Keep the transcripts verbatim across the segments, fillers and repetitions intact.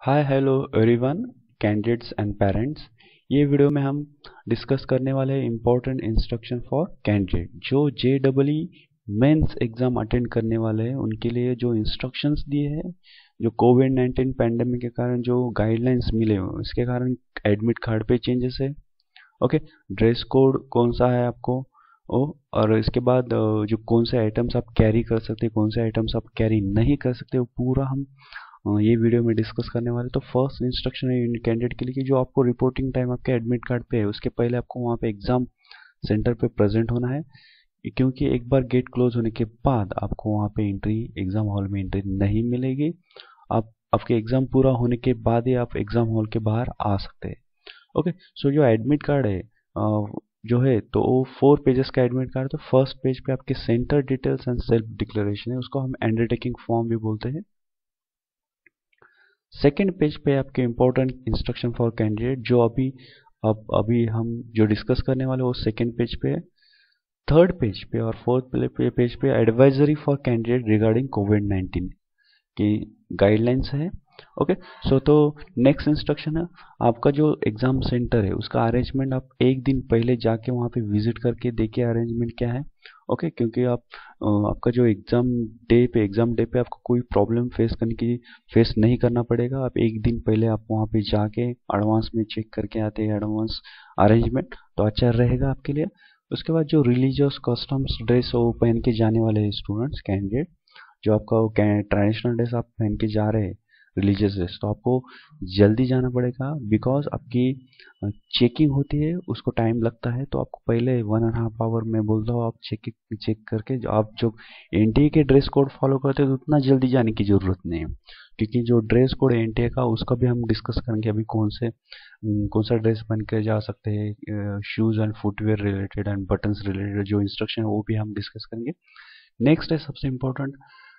Hi hello everyone, candidates and parents. ये video में हम डिस्कस करने वाले हैं इम्पोर्टेंट इंस्ट्रक्शन फॉर कैंडिडेट जो J double E mains exam attend करने वाले हैं। उनके लिए जो इंस्ट्रक्शंस दिए हैं, जो कोविड नाइन्टीन पैंडेमिक के कारण जो गाइडलाइंस मिले हुए उसके कारण एडमिट कार्ड पे चेंजेस है। ओके, ड्रेस कोड कौन सा है आपको ओ और इसके बाद अ, जो कौन से आइटम्स आप कैरी कर सकते हैं, कौन से आइटम्स आप कैरी नहीं कर सकते, वो पूरा हम अ, ये वीडियो में डिस्कस करने वाले। तो फर्स्ट इंस्ट्रक्शन है कैंडिडेट के लिए कि जो आपको रिपोर्टिंग टाइम आपके एडमिट कार्ड पे है उसके पहले आपको वहाँ पे एग्जाम सेंटर पे प्रेजेंट होना है, क्योंकि एक बार गेट क्लोज होने के बाद आपको वहाँ पे एंट्री, एग्जाम हॉल में एंट्री नहीं मिलेगी। आप आपके एग्जाम पूरा होने के बाद ही आप एग्जाम हॉल के बाहर आ सकते हैं। ओके, सो जो एडमिट कार्ड है अ, जो है तो वो फोर पेजेस का एडमिट कार्ड। तो फर्स्ट पेज पे आपके centre details and self declaration है, उसको हम अंडरटेकिंग फॉर्म भी बोलते हैं। सेकेंड पेज पे आपके इंपॉर्टेंट इंस्ट्रक्शन फॉर कैंडिडेट जो अभी अब अभी हम जो डिस्कस करने वाले वो सेकेंड पेज पे है। थर्ड पेज पे और फोर्थ पेज पे advisory for candidate regarding COVID nineteen की गाइडलाइंस है। ओके, सो तो नेक्स्ट इंस्ट्रक्शन है, आपका जो एग्जाम सेंटर है उसका अरेंजमेंट आप एक दिन पहले जाके वहाँ पे विजिट करके देखिए अरेंजमेंट क्या है। ओके, क्योंकि आप अ, आपका जो एग्जाम डे पे एग्जाम डे पे आपको कोई प्रॉब्लम फेस करने की फेस नहीं करना पड़ेगा। आप एक दिन पहले आप वहाँ पे जाके एडवांस में चेक करके आते हैं एडवांस अरेंजमेंट, तो अच्छा रहेगा आपके लिए। उसके बाद जो रिलीजियस कस्टम्स ड्रेस वो पहन के जाने वाले स्टूडेंट्स कैंडिडेट, जो आपका वो ट्रेडिशनल ड्रेस आप पहन के जा रहे हैं रिलीजियस ड्रेस, तो आपको जल्दी जाना पड़ेगा बिकॉज आपकी चेकिंग होती है, उसको टाइम लगता है। तो आपको पहले वन एंड हाफ आवर में बोलता हूँ आप चेक चेक करके जो आप जो एनटीए के ड्रेस कोड फॉलो करते हैं तो उतना जल्दी जाने की जरूरत नहीं है, क्योंकि जो ड्रेस कोड है एनटीए का उसका भी हम डिस्कस करेंगे अभी कौन से अम, कौन सा ड्रेस पहन के जा सकते हैं, shoes and footwear related and buttons related जो इंस्ट्रक्शन है वो भी हम डिस्कस करेंगे। नेक्स्ट है सबसे important,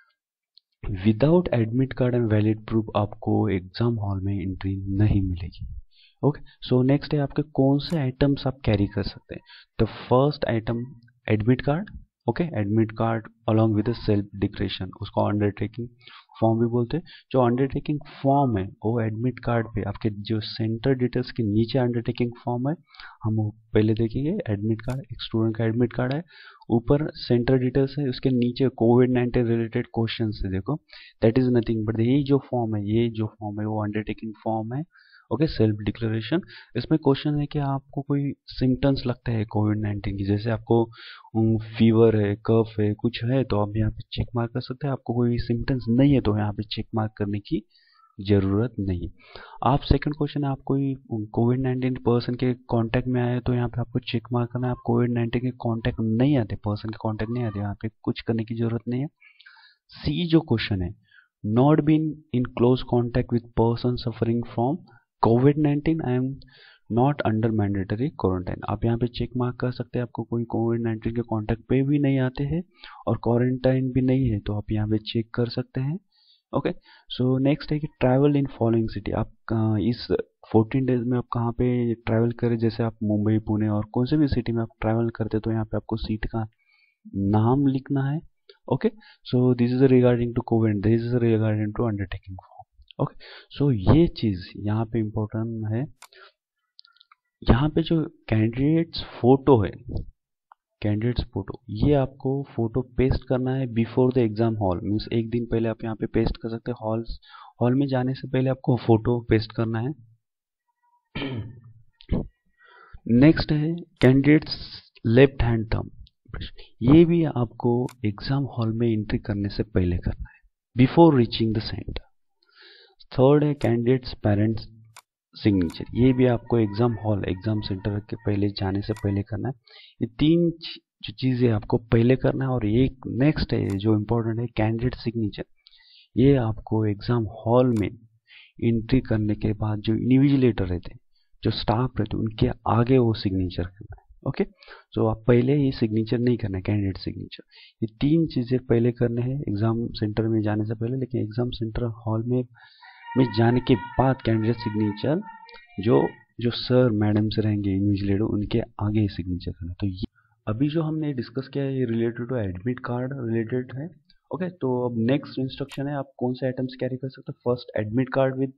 without admit card and valid proof आपको एग्जाम हॉल में एंट्री नहीं मिलेगी। ओके, सो नेक्स्ट है आपके कौन से आइटम्स आप कैरी कर सकते हैं। तो first item admit card. Okay, admit card along with self declaration, उसको अंडरटेकिंग फॉर्म भी बोलते हैं। जो अंडरटेकिंग फॉर्म है वो एडमिट कार्ड पे आपके जो सेंटर डिटेल्स के नीचे अंडरटेकिंग फॉर्म है, हम वो पहले देखेंगे। एडमिट कार्ड एक स्टूडेंट का एडमिट कार्ड है, ऊपर सेंटर डिटेल्स है, उसके नीचे कोविड नाइन्टीन रिलेटेड क्वेश्चन है, देखो दैट इज नथिंग बट ये जो फॉर्म है, ये जो फॉर्म है वो अंडरटेकिंग फॉर्म है। Okay, self declaration. इसमें क्वेश्चन है कि आपको कोई सिम्टम्स लगता है कोविड नाइन्टीन की, जैसे आपको फीवर है, कफ है, कुछ है, तो आप यहाँ पे चेक मार्क कर सकते हैं। आपको कोई सिम्टम्स नहीं है तो यहाँ पे चेक मार्क करने की जरूरत नहीं। आप सेकंड क्वेश्चन है, आप कोई कोविड नाइन्टीन पर्सन के कांटेक्ट में आए तो यहाँ पे आपको चेक मार्क करना है। आप कोविड नाइन्टीन के कांटेक्ट नहीं आते, पर्सन के कांटेक्ट नहीं आते, यहाँ पे कुछ करने की जरूरत नहीं है। सी जो क्वेश्चन है, not been in close contact with person suffering from COVID nineteen, I am not under mandatory quarantine, आप यहाँ पे चेक मार्क कर सकते हैं। आपको कोई कोविड नाइन्टीन के कांटेक्ट पे भी नहीं आते हैं और क्वारंटाइन भी नहीं है, तो आप यहाँ पे चेक कर सकते हैं। ओके, सो नेक्स्ट है कि ट्रैवल इन फॉलोइंग सिटी, आप कहाँ इस फोर्टीन डेज में आप कहाँ पे ट्रैवल करें। जैसे आप मुंबई, पुणे और कौन से भी सिटी में आप ट्रैवल करते तो यहाँ पे आपको सीट का नाम लिखना है। Okay, so this is regarding to COVID, this is regarding to undertaking form. Okay, so ये चीज यहाँ पे इम्पोर्टेंट है। यहाँ पे जो कैंडिडेट्स फोटो है, कैंडिडेट्स फोटो, ये आपको फोटो पेस्ट करना है before the exam hall, means एक दिन पहले आप यहाँ पे पेस्ट कर सकते हैं। हॉल हॉल में जाने से पहले आपको फोटो पेस्ट करना है। नेक्स्ट है कैंडिडेट्स लेफ्ट हैंड थंब, ये भी आपको एग्जाम हॉल में एंट्री करने से पहले करना है, before reaching the centre. Third है कैंडिडेट्स पेरेंट्स सिग्नेचर, ये भी आपको एग्जाम हॉल, एग्जाम सेंटर के पहले जाने से पहले करना है। ये तीन जो चीजें आपको पहले करना है। और एक नेक्स्ट है जो इम्पोर्टेंट है कैंडिडेट सिग्नेचर, ये आपको एग्जाम हॉल में एंट्री करने के बाद जो इन्विजिलेटर रहते हैं, जो स्टाफ रहते हैं, उनके आगे वो सिग्नेचर करना है। ओके, तो आप पहले ही सिग्नेचर नहीं करना है, कैंडिडेट सिग्नेचर। ये तीन चीजें पहले करने हैं एग्जाम सेंटर में जाने से पहले, लेकिन एग्जाम सेंटर हॉल में में जाने के बाद कैंडिडेट सिग्नेचर जो जो सर मैडम से रहेंगे इन्विजिलेटर, उनके आगे सिग्नेचर करना। तो ये अभी जो हमने डिस्कस किया है ये related to admit card related है। ओके, तो अब नेक्स्ट इंस्ट्रक्शन है, आप कौन से आइटम्स कैरी कर सकते हो। First admit card with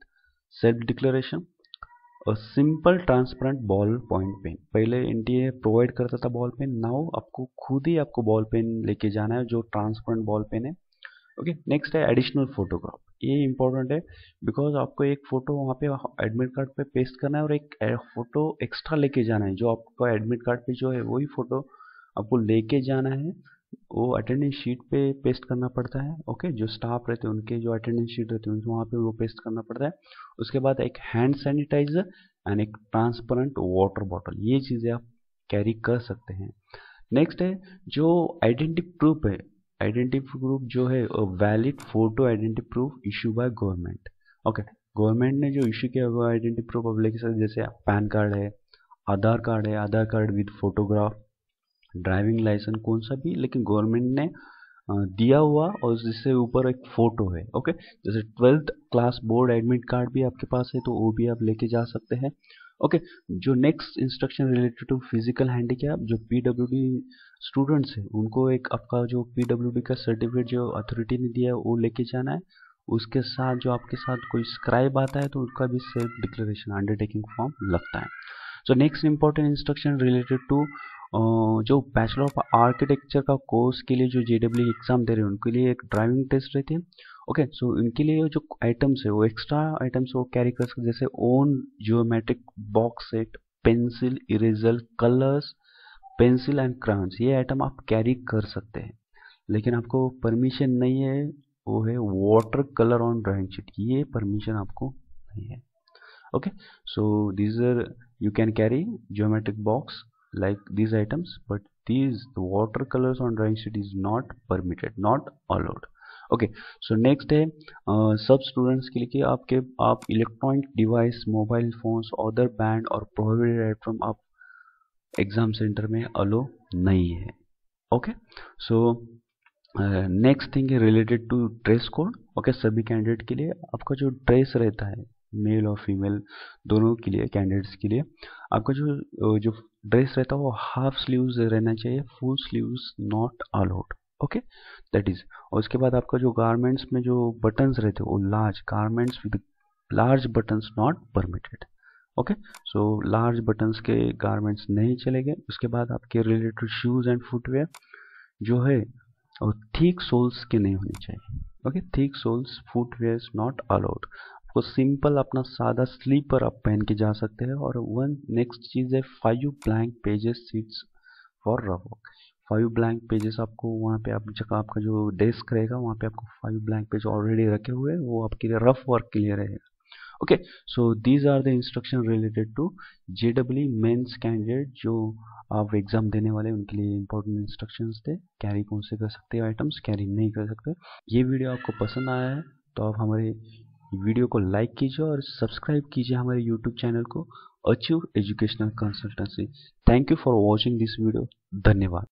self declaration, a simple transparent ball point pen. पहले एनटीए प्रोवाइड करता था बॉल पेन, नाउ आपको खुद ही आपको बॉल पेन लेके जाना है जो ट्रांसपेरेंट बॉल पेन है। ओके, नेक्स्ट है एडिशनल फोटोग्राफ। ये इंपॉर्टेंट है बिकॉज आपको एक फोटो वहाँ पे एडमिट कार्ड पे पेस्ट करना है और एक फोटो एक्स्ट्रा लेके जाना है। जो आपको एडमिट कार्ड पे जो है वही फोटो आपको लेके जाना है, वो अटेंडेंस शीट पे पेस्ट करना पड़ता है। ओके, जो स्टाफ रहते हैं उनके जो अटेंडेंस शीट रहती है वहाँ पे वो पेस्ट करना पड़ता है। उसके बाद एक हैंड सैनिटाइजर एंड एक ट्रांसपेरेंट वाटर बॉटल, ये चीज़ें आप कैरी कर सकते हैं। नेक्स्ट है जो आइडेंटिटी प्रूफ है, आइडेंटिटी प्रूफ जो है valid photo identity proof issue by government. Okay, government ने जो इशू किया हुआ आइडेंटिटी प्रूफ अब लेके सकते, जैसे पैन कार्ड है, आधार कार्ड है, Aadhaar card with photograph, driving licence, कौन सा भी, लेकिन गवर्नमेंट ने दिया हुआ और जिससे ऊपर एक फोटो है। ओके, जैसे twelfth class board admit card भी आपके पास है तो वो भी आप लेके जा सकते हैं। ओके, जो next instruction related to physical handicap, जो पीडब्ल्यूडी स्टूडेंट्स है उनको एक आपका जो पीडब्ल्यूडी का सर्टिफिकेट जो अथॉरिटी ने दिया है वो लेके जाना है। उसके साथ जो आपके साथ कोई स्क्राइब आता है तो उसका भी सेल्फ डिक्लेरेशन अंडरटेकिंग फॉर्म लगता है। So next important instruction related to जो बैचलर ऑफ आर्किटेक्चर का कोर्स के लिए जो जेडब्ल्यू एग्जाम दे रहे हैं उनके लिए एक ड्राइविंग टेस्ट रहती है। ओके, सो इनके लिए जो आइटम्स है वो एक्स्ट्रा आइटम्स वो कैरी कर सकते, जैसे own geometric box set, pencil, eraser, colours, pencil and crayons, ये आइटम आप कैरी कर सकते हैं। लेकिन आपको परमिशन नहीं है, वो है water colour on drawing sheet, ये परमिशन आपको नहीं है। Okay, so these are, you can carry geometric box like these items, but these the watercolors on drawing sheet is not permitted, not allowed. Okay, so next है सब students के लिए कि आपके आप electronic device, mobile phones, other banned और prohibited item आप exam centre में अलो नहीं है। ओके, सो नेक्स्ट थिंग है related to dress code. Okay, सभी कैंडिडेट के लिए आपका जो ड्रेस रहता है, मेल और फीमेल दोनों के लिए, कैंडिडेट्स के लिए आपका जो जो ड्रेस रहता है वो हाफ स्लीव्स रहना चाहिए, full sleeves not allowed. Okay, that is. और उसके बाद आपका जो गारमेंट्स में जो बटन्स रहते हैं वो large, garments with large buttons not permitted. Okay, so large buttons के गारमेंट्स नहीं चलेंगे। उसके बाद आपके रिलेटेड शूज एंड फुटवेयर जो है और थिक सोल्स के नहीं होने चाहिए। Okay, thick soles footwear not allowed. आपको सिंपल अपना सादा स्लीपर आप पहन के जा सकते हैं। और वन नेक्स्ट चीज है five blank pages sheets for rough work. Five blank pages आपको वहाँ पे आप जगह आपका जो डेस्क रहेगा वहाँ पे आपको फाइव ब्लैंक पेज ऑलरेडी रखे हुए हैं, वो आपके लिए रफ वर्क के लिए रहेगा। Okay, so these are the instruction related to JW mains candidate जो आप एग्जाम देने वाले उनके लिए इंपॉर्टेंट इंस्ट्रक्शंस थे। कैरी कौन से कर सकते हैं आइटम्स, कैरी नहीं कर सकते। ये वीडियो आपको पसंद आया है तो आप हमारे वीडियो को लाइक कीजिए और सब्सक्राइब कीजिए हमारे यूट्यूब चैनल को Achieve Educational Consultancy. Thank you for watching this video. धन्यवाद।